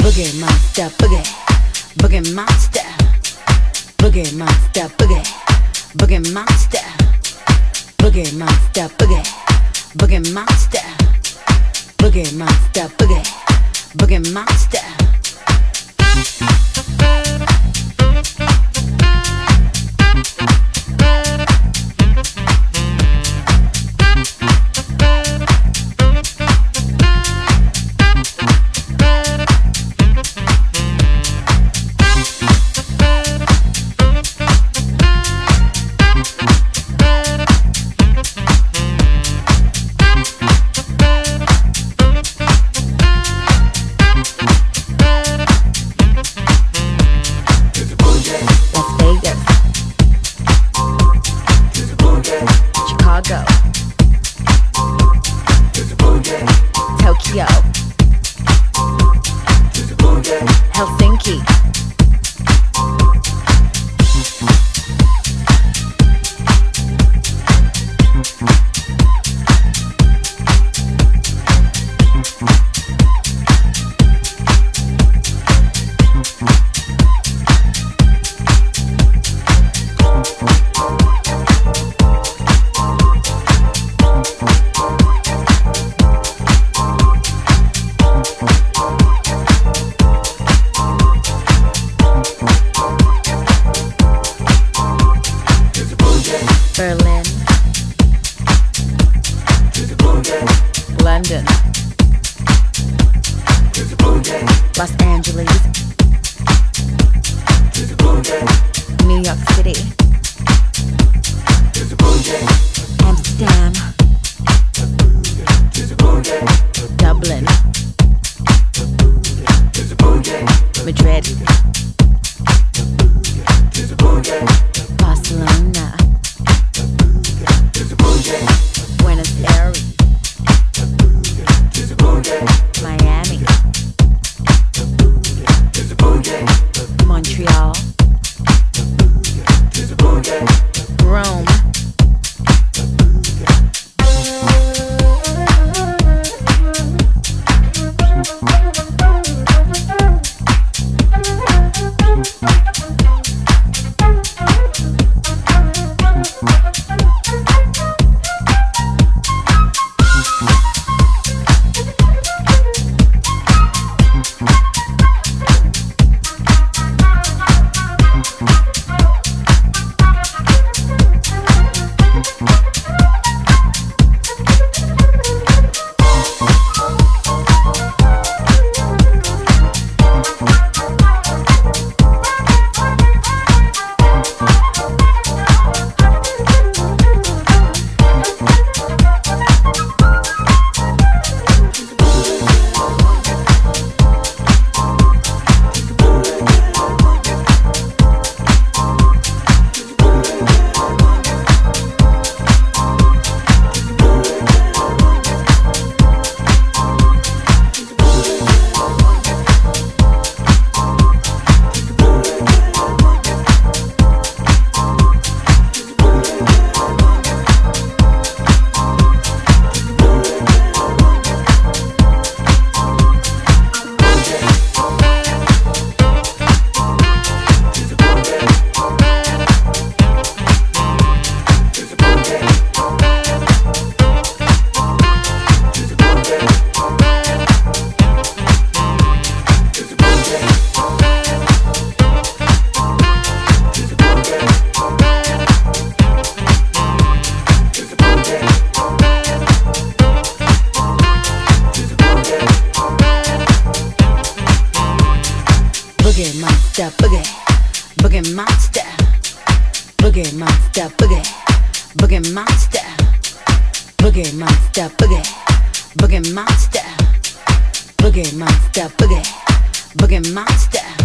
Boogie monster, boogie, boogie monster, boogie monster, boogie, boogie monster, boogie monster, boogie, boogie monster, boogie monster, boogie, boogie monster. Tokyo, Helsinki, Berlin, London, Los Angeles, New York City, Amsterdam, Dublin, Madrid, Barcelona, Buenos Aires, Miami, Montreal, Rome, Boogie monster, boogie, boogie monster, boogie monster, boogie, boogie monster, boogie monster, boogie, boogie monster, boogie monster, boogie, boogie monster.